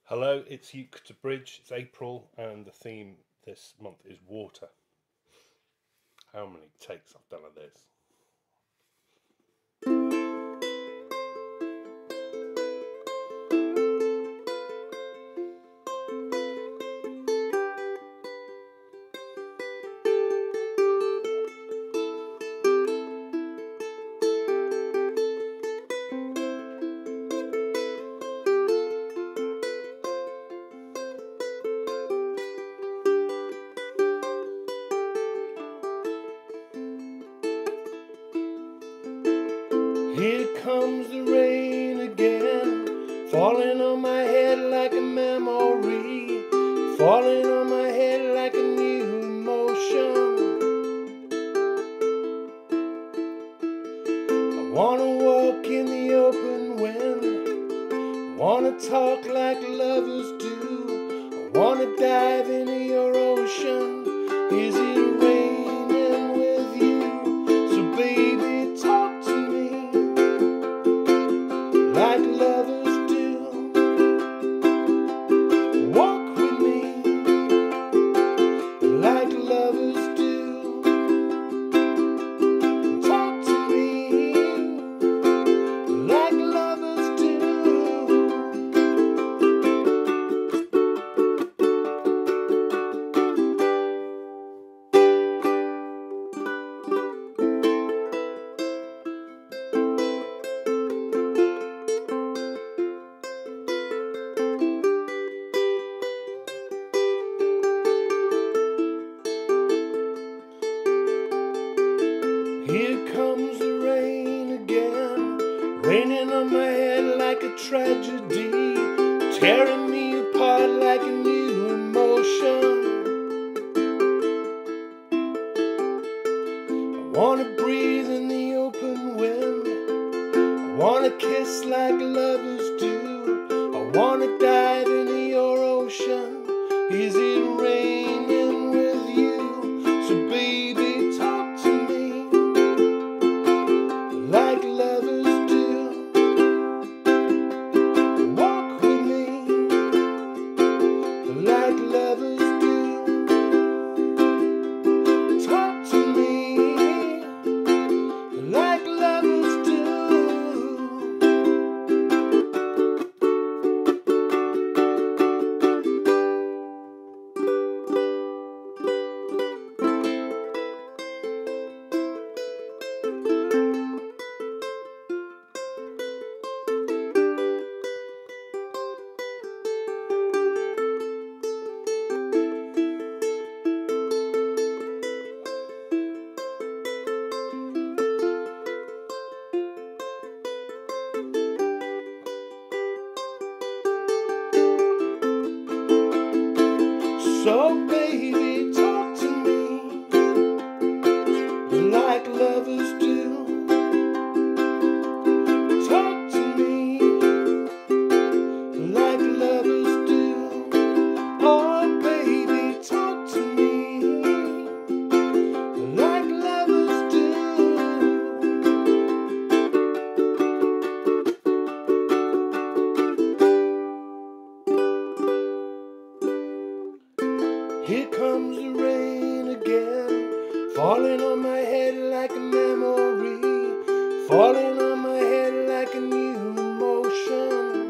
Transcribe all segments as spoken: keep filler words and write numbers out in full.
Hello, it's Euclid Bridge. It's April, and the theme this month is water. How many takes I've done of this? Here comes the rain again, falling on my head like a memory, falling on my head like a new emotion. I wanna walk in the open wind, I wanna talk like lovers do, I wanna dive into your ocean. Is it raining with you? So baby, talk to me like lovers do. Walk with me like lovers do. Talk to me like lovers do. Here comes the rain again, raining on my head like a tragedy, tearing me apart like a new emotion. I wanna breathe in the open wind, I wanna kiss like lovers do, I wanna dive into your ocean. Is it raining with you? So baby, talk to me like lovers do. Walk with me like lovers do. Talk to me like lovers do. So baby, talk to me like lovers do. Talk to me like lovers do. Oh baby, talk to me like lovers do. Here comes the rain again, falling on my head like a memory, falling on my head like a new emotion.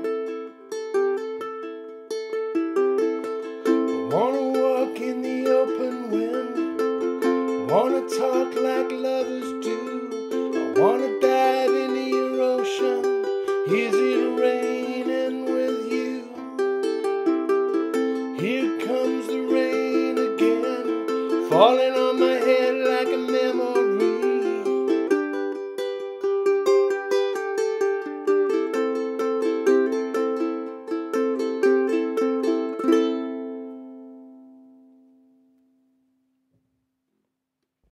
I wanna walk in the open wind, I wanna talk like lovers do, I wanna dive into your ocean. Is it raining with you? Here comes the rain again, falling on